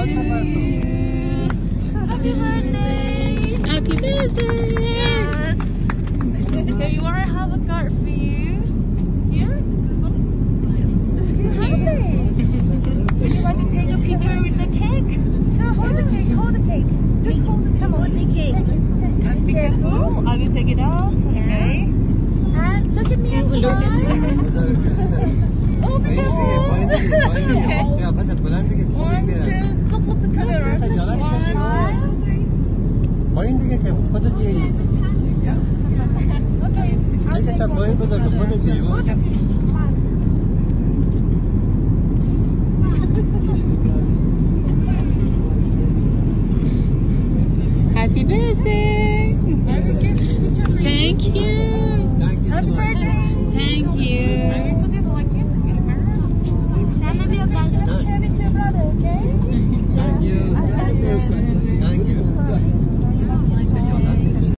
Happy birthday! Happy birthday! Yes! Here you are, I have a card for you. Here, this one. Yes. You have it. Would you like to take a picture with the cake? So hold the cake, hold the cake. Just hold the camera. Hold the cake. Take it. Be careful. I will take it out, okay? And look at me and smile. Oh, be careful. Okay. 1, 2, go put the camera. 1, 2, 3. Pointing ke khud ji Okay. I'll take one. Smile.